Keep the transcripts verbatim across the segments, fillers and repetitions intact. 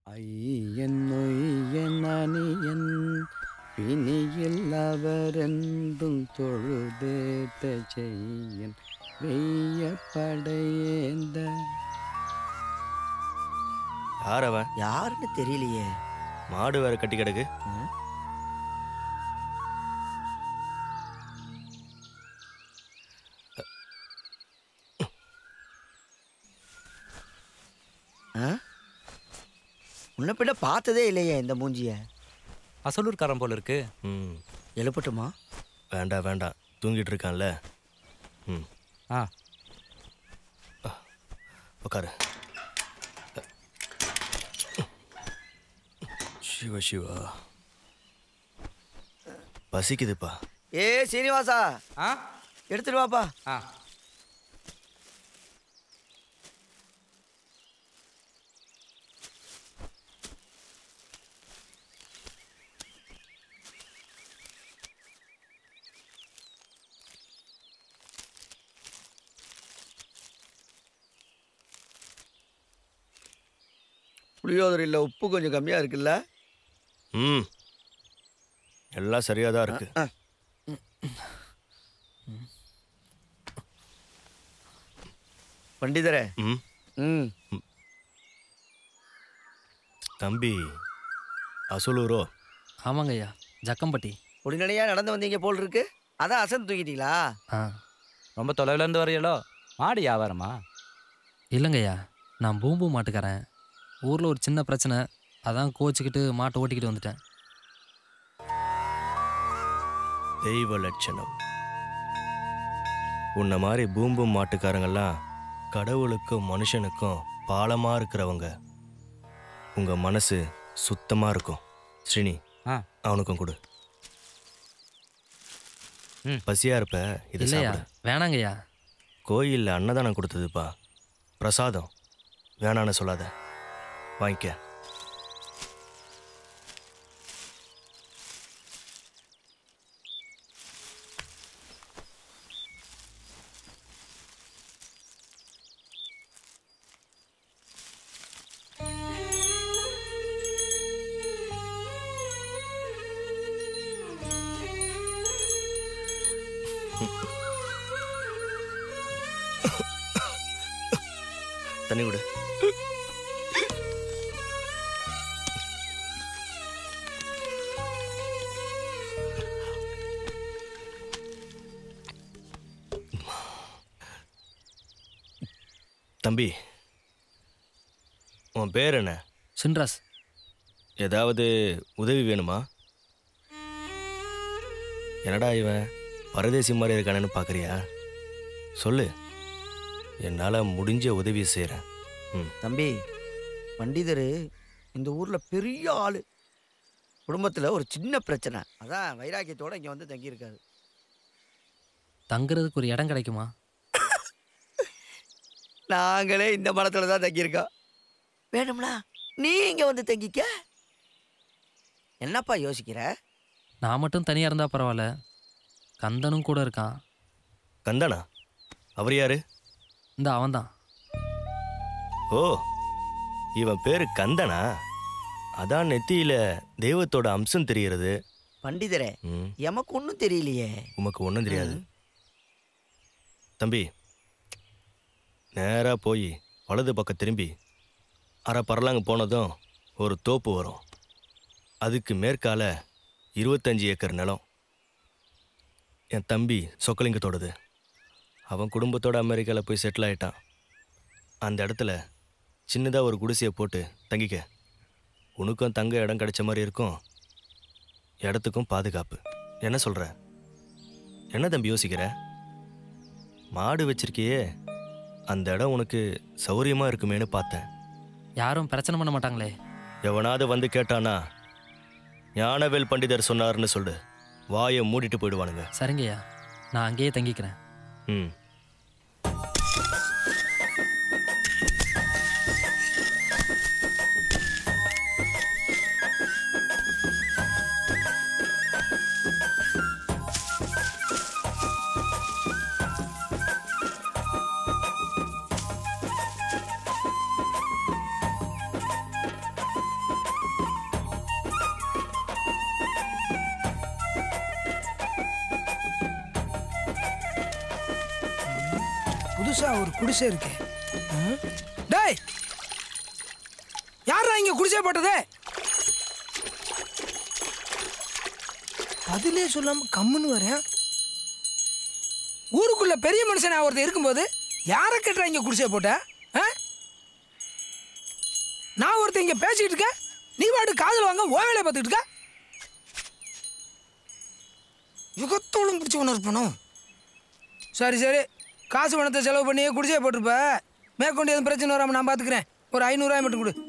ஐயன் நொய்யன் அணியன் பிணியில் அவரென்றும் தொழுதேத்த செய்யன் வெய்ய படையேந்த. யார் அவன்? யாருன்னு தெரியலையே. மாடு வேற கட்டி கிடக்கு. முன்ன பின்ன பார்த்ததே இல்லையே இந்த மூஞ்சிய. அசலூர்காரன் போல இருக்கு. ம் எழுப்பட்டுமா? வேண்டாம் வேண்டாம், தூங்கிட்டு இருக்கான்ல. ம் ஆ உட்காரு. சிவா சிவா பசிக்குதுப்பா. ஏ சீனிவாசா, ஆ எடுத்துட்டு வாப்பா. ஆ புளியோதரையில் உப்பு கொஞ்சம் கம்மியாக இருக்குல்ல? ம் எல்லாம் சரியாக தான் இருக்கு. பண்டிதரே. ம் ம் தம்பி அசலூரோ? ஆமாங்க ஐயா, ஜக்கம்பட்டி. உடனடியாக நடந்து வந்தீங்க போல் இருக்கு. அதான் அசந்து தூக்கிட்டீங்களா? ஆ ரொம்ப தொலைவிலேருந்து வரையலோ? மாடு வியாபாரமா? இல்லைங்கய்யா, நான் பூம்பு மாட்டுக்காரன். ஊரில் ஒரு சின்ன பிரச்சனை, அதான் கோச்சிக்கிட்டு மாட்டை ஓட்டிக்கிட்டு வந்துட்டேன். தெய்வ லட்சணம். உன்ன மாதிரி பூம்பும் மாட்டுக்காரங்கெல்லாம் கடவுளுக்கும் மனுஷனுக்கும் பாலமாக இருக்கிறவங்க. உங்கள் மனசு சுத்தமாக இருக்கும். ஸ்ரீனி, ஆ அவனுக்கும் கொடு. ம் பசியா இருப்ப, இது இல்லையா? வேணாங்கய்யா. கோயிலில் அன்னதானம் கொடுத்ததுப்பா, பிரசாதம். வேணான்னு சொல்லாத, வாங்கிக்க. தண்ணி கொடு. தம்பி, உன் பேர் என்ன? சின்ராஸ். ஏதாவது உதவி வேணுமா? என்னடா இவன் பரதேசி மாதிரி இருக்கானு பார்க்குறியா? சொல்லு, என்னால் முடிஞ்ச உதவி செய்கிறேன். ம் தம்பி, பண்டிதர் இந்த ஊரில் பெரிய ஆள். குடும்பத்தில் ஒரு சின்ன பிரச்சனை, அதான் வைராக்கியத்தோடு இங்கே வந்து தங்கியிருக்காரு. தங்குறதுக்கு ஒரு இடம் கிடைக்குமா? நாங்களே இந்த மரத்தில் தான் தங்கியிருக்கோம். வேணும்னா நீ இங்கே வந்து தங்கிக்க. என்னப்பா யோசிக்கிற? நான் மட்டும் தனியாக இருந்தால் பரவாயில்ல, கந்தனும் கூட இருக்கான். கந்தனா? அவர் யாரு? இந்த அவன்தான். ஓ, இவன் பேரு கந்தனா? அதான் நெத்தியில தெய்வத்தோட அம்சம் தெரிகிறது. பண்டிதரே, எமக்கு ஒன்றும் தெரியலையே. உமக்கு ஒன்றும் தெரியாது. தம்பி, நேராக போய் வலது பக்கம் திரும்பி அரை பரலாங்க போனதும் ஒரு தோப்பு வரும். அதுக்கு மேற்கால இருபத்தஞ்சி ஏக்கர் நிலம். என் தம்பி சொக்கலிங்கத்தோடது. அவன் குடும்பத்தோட அமெரிக்காவில் போய் செட்டில் ஆகிட்டான். அந்த இடத்துல சின்னதாக ஒரு குடிசையை போட்டு தங்கிக்க. உனக்கும் தங்க இடம் கிடைச்ச மாதிரி இருக்கும், இடத்துக்கும் பாதுகாப்பு. என்ன சொல்கிற? என்ன தம்பி யோசிக்கிற? மாடு வச்சிருக்கியே, அந்த இடம் உனக்கு சௌரியமாக இருக்குமேனு பார்த்தேன். யாரும் பிரச்சனை பண்ண மாட்டாங்களே? எவனாவது வந்து கேட்டானா ஞானவேல் பண்டிதர் சொன்னார்னு சொல்லு, வாயை மூடிட்டு போயிடுவானுங்க. சரிங்கய்யா, நான் அங்கேயே தங்கிக்கிறேன். ம் புதுசா ஒரு குடிசை இருக்கு. டேய் யாரா இங்க குடிசை போட்டது? பதிலே சொல்லாம கம்முன்னு வரேன். ஊருக்குள்ள பெரிய மனுஷன் ஒருத்தர் இருக்கும்போது யாரை கேட்டா இங்க குடிசை போட்ட? நான் ஒருத்தர் இங்க பேசிக்கிட்டு இருக்கேன், நீ பாட்டு காதல் வாங்க ஓ வேலையை பார்த்துக்கிட்டு இருக்க. யுகத்தோளும் பிடிச்ச ஒன்று இருப்பணும். சரி சரி, காசு பணத்தை செலவு பண்ணி குடிசையை போட்டிருப்ப. மேற்கொண்டு எதுவும் பிரச்சனை வராமல் நான் பார்த்துக்கிறேன். ஒரு ஐநூறுரூவாய் மட்டும் கொடு.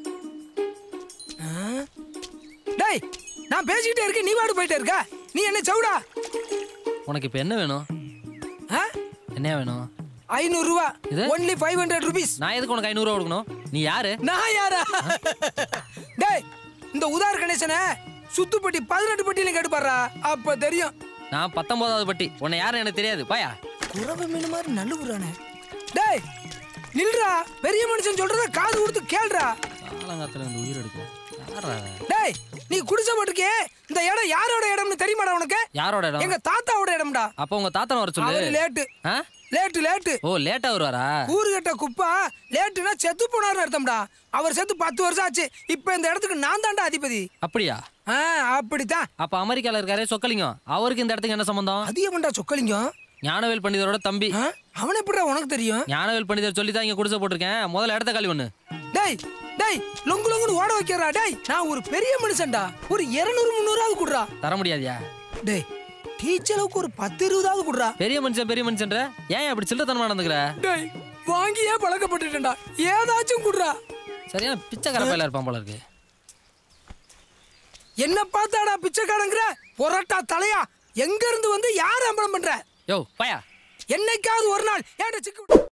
டேய் நான் பேசிக்கிட்டே இருக்கேன், நீ பாட்டு போயிட்டே இருக்க. நீ என்ன சவுடா? உனக்கு இப்போ என்ன வேணும்? என்ன வேணும்? ஐநூறுரூவா. Only five hundred rupees. நான் எதுக்கு உனக்கு ஐநூறுரூவா கொடுக்கணும்? நீ யாரு? நான் யாரா? டேய் இந்த உதார் கணேசனை சுத்துப்பட்டி பதினெட்டு பட்டியில கேட்டுப்பாடுறா, அப்ப தெரியும். நான் பத்தொன்பதாவது பட்டி. உன்னை யாரும் எனக்கு தெரியாது. பாயா குறவை மீன் மாதிரி நல்லுறானே. டேய் நில்றா, பெரிய மனுஷன் சொல்றத காது கொடுத்து கேள்றா. காலங்காத்துல இந்த உயிர் எடுக்க. டேய் நீ குடிசை போட்டுக்கே, இந்த இடம் யாரோட இடம்னு தெரியுமாடா உனக்கு? யாரோட இடம்? எங்க தாத்தாவோட இடம்டா. அப்ப உங்க தாத்தா வர சொல்லு. அவரு லேட்டு லேட்டு லேட்டு. ஓ லேட்டா வருவாரா? ஊருகட்ட குப்பா லேட்டுனா செத்து போனார்னு அர்த்தம்டா. அவர் செத்து பத்து வருஷம் ஆச்சு. இப்ப இந்த இடத்துக்கு நான் தான்டா அதிபதி. அப்படியா? ஆ அப்படித்தான். அப்ப அமெரிக்கால இருக்காரே சொக்கலிங்கம், அவருக்கு இந்த இடத்துக்கு என்ன சம்பந்தம்? அது ஏன்டா சொக்கலிங்கம்? ஞானவேல் பண்டிதரோட தம்பி. அவனை எப்படிடா உனக்கு தெரியும்? ஞானவேல் பண்டிதர் சொல்லி தான் இங்க குடிசை போட்டிருக்கேன். முதல்ல இடத்த காலி பண்ணு. டேய் டேய் லொங்கு லொங்குன்னு ஓட வைக்கிறா. டேய் நான் ஒரு பெரிய மனுஷன்டா, ஒரு இருநூறு முந்நூறாவது குடுறா. தர முடியாதியா? டேய் டீச்சருக்கு ஒரு பத்து இருபதாவது குடுறா. பெரிய மனுஷன் பெரிய மனுஷன்ற ஏன் அப்படி சில்லத்தனமா நடந்துக்கிற? டேய் வாங்கியே பழக்கப்பட்டுட்டேன்டா, ஏதாச்சும் குடுறா. சரியா பிச்சைக்கார பையலா இருப்பான் போல இருக்கு. என்ன பார்த்தாடா பிச்சைக்காரங்கிற? பொரட்டா தலையா, எங்க இருந்து வந்து யார் அம்பலம் பண்ற? யோ பையா, என்னைக்காவது ஒரு நாள் ஏடா சிக்கு